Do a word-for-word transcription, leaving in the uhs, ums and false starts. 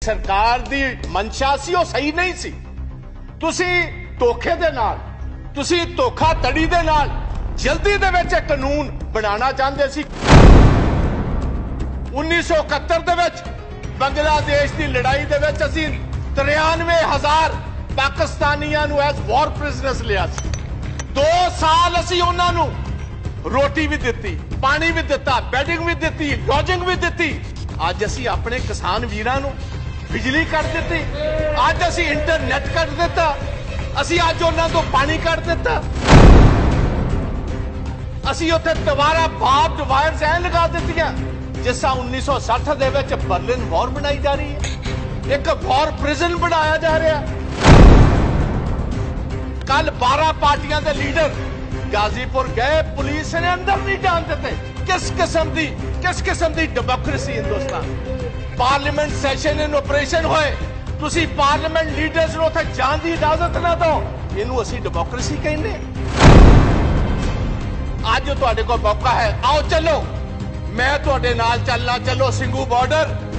सरकार दी मंशा सी ਉਹ ਸਹੀ ਨਹੀਂ ਸੀ। ਤੁਸੀਂ ਧੋਖੇ ਦੇ ਨਾਲ, ਤੁਸੀਂ ਧੋਖਾਧੜੀ ਦੇ ਨਾਲ ਜਲਦੀ ਦੇ ਵਿੱਚ ਕਾਨੂੰਨ ਬਣਾਉਣਾ ਚਾਹੁੰਦੇ ਸੀ। उन्नीस सौ इकहत्तर ਦੇ ਵਿੱਚ ਬੰਗਲਾਦੇਸ਼ ਦੀ ਲੜਾਈ ਦੇ ਵਿੱਚ ਅਸੀਂ तिरानवे हज़ार ਪਾਕਿਸਤਾਨੀਆਂ ਨੂੰ ਐਸ ਵਾਰ ਪ੍ਰਿਜ਼ਨਰਸ ਲਿਆ ਸੀ। दो ਸਾਲ ਅਸੀਂ ਉਹਨਾਂ ਨੂੰ ਰੋਟੀ ਵੀ ਦਿੱਤੀ, ਪਾਣੀ ਵੀ ਦਿੱਤਾ, ਬੈਡਿੰਗ ਵੀ ਦਿੱਤੀ, ਲੌਜਿੰਗ ਵੀ ਦਿੱਤੀ। ਅੱਜ ਅਸੀਂ ਆਪਣੇ ਕਿਸਾਨ ਵੀਰਾਂ ਨੂੰ ਬਿਜਲੀ ਕੱਟ ਦਿੱਤੀ, ਅੱਜ ਅਸੀਂ ਇੰਟਰਨੈਟ ਕੱਟ ਦਿੱਤਾ, ਅਸੀਂ ਅੱਜ ਉਹਨਾਂ ਤੋਂ ਪਾਣੀ ਕੱਟ ਦਿੱਤਾ। ਅਸੀਂ ਉੱਥੇ ਦੁਬਾਰਾ ਬਾਰਬਡ ਵਾਇਰਸ ਐ ਲਗਾ ਦਿੱਤੀਆਂ ਜਿਸ ਤਰ੍ਹਾਂ उन्नीस सौ साठ ਦੇ ਵਿੱਚ ਬਰਲਿਨ ਵਾਰ ਬਣਾਈ ਜਾ ਰਹੀ ਹੈ, ਇੱਕ ਵਾਰ ਪ੍ਰਿਜ਼ਨ ਬਣਾਇਆ ਜਾ ਰਿਹਾ। ਕੱਲ बारह ਪਾਰਟੀਆਂ ਦੇ ਲੀਡਰ गाजीपुर गए, पुलिस ने अंदर नहीं जान देते। किस किस्म की किस किस्म की democracy Hindustan. Parliament session in operation होए, तुसी पार्लियामेंट लीडर्स ਨੂੰ ਉੱਥੇ ਜਾਣ ਦੀ ਇਜਾਜ਼ਤ ਨਾ ਦਿਓ, ਇਹਨੂੰ ਅਸੀਂ डेमोक्रेसी ਕਹਿੰਦੇ। ਅੱਜ ਤੁਹਾਡੇ ਕੋਲ ਮੌਕਾ ਹੈ, आओ चलो, मैं ਤੁਹਾਡੇ ਨਾਲ ਚੱਲਣਾ। चलो सिंघू बॉर्डर